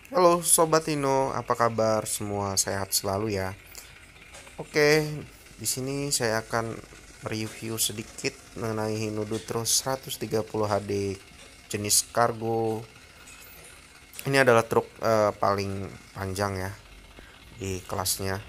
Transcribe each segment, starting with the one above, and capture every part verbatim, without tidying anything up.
Halo Sobat Tino, apa kabar? Semua sehat selalu ya. Oke, di sini saya akan review sedikit mengenai Hino Dutro seratus tiga puluh H D jenis kargo. Ini adalah truk eh, paling panjang ya di kelasnya.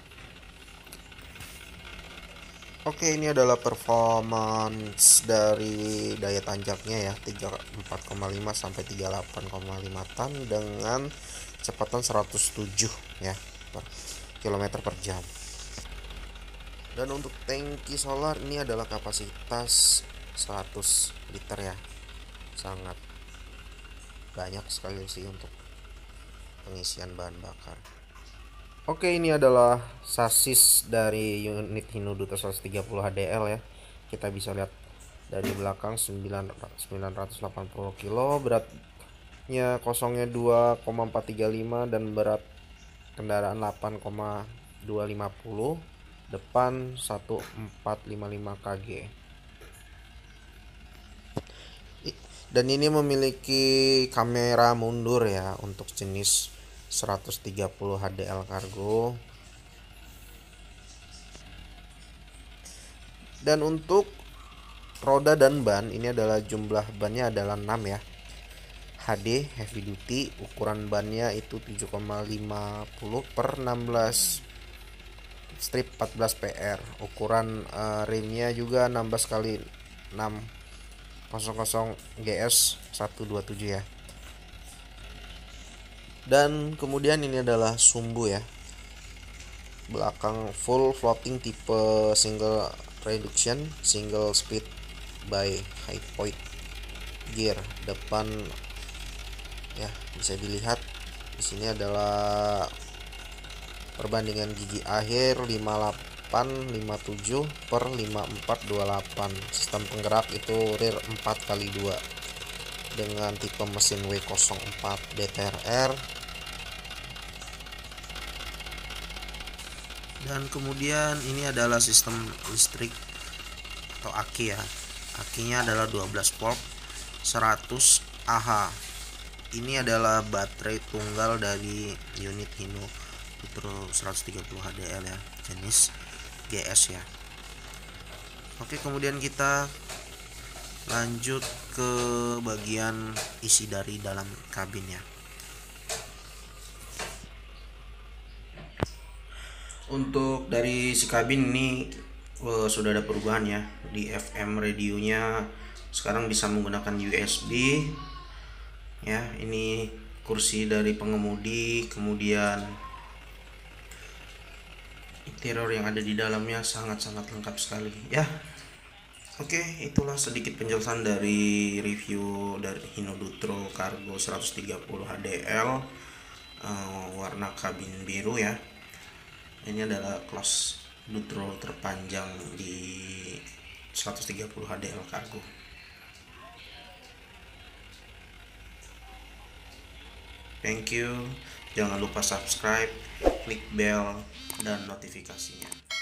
Oke, ini adalah performance dari daya tanjaknya ya, tiga puluh empat koma lima sampai tiga puluh delapan koma lima ton dengan kecepatan seratus tujuh ya per kilometer per jam. Dan untuk tangki solar ini adalah kapasitas seratus liter ya. Sangat banyak sekali sih untuk pengisian bahan bakar. Oke, ini adalah sasis dari unit Hino Dutro seratus tiga puluh H D L ya. Kita bisa lihat dari belakang sembilan ratus delapan puluh kilo, beratnya kosongnya dua koma empat tiga lima dan berat kendaraan delapan koma dua lima nol, depan seribu empat ratus lima puluh lima kilogram. Dan ini memiliki kamera mundur ya untuk jenis seratus tiga puluh H D L Cargo. Dan untuk roda dan ban ini adalah jumlah bannya adalah enam ya. H D heavy duty, ukuran bannya itu tujuh koma lima puluh per enam belas strip empat belas P R. Ukuran uh, rimnya juga enam belas kali enam nol G S seratus dua puluh tujuh ya. Dan kemudian ini adalah sumbu ya. Belakang full floating tipe single reduction, single speed by high point gear. Depan ya bisa dilihat di sini adalah perbandingan gigi akhir lima puluh delapan lima puluh tujuh per lima puluh empat dua puluh delapan. Sistem penggerak itu rear empat kali dua dengan tipe mesin W nol empat D T R R. Dan kemudian ini adalah sistem listrik atau aki ya. Akinya adalah dua belas volt seratus Ah. Ini adalah baterai tunggal dari unit Hino Dutro seratus tiga puluh H D L ya, jenis G S ya. Oke, kemudian kita lanjut ke bagian isi dari dalam kabinnya. Untuk dari si kabin ini uh, sudah ada perubahan ya. Di F M radionya sekarang bisa menggunakan U S B ya. Ini kursi dari pengemudi, kemudian interior yang ada di dalamnya sangat-sangat lengkap sekali ya. Oke, itulah sedikit penjelasan dari review dari Hino Dutro Cargo seratus tiga puluh H D L uh, warna kabin biru ya. Ini adalah kelas Dutro terpanjang di seratus tiga puluh H D L Cargo. Thank you. Jangan lupa subscribe, klik bell dan notifikasinya.